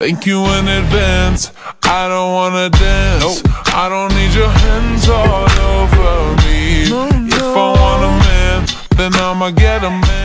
Thank you in advance, I don't wanna dance. Nope. I don't need your hands all over me. No, no. If I want a man, then I'ma get a man.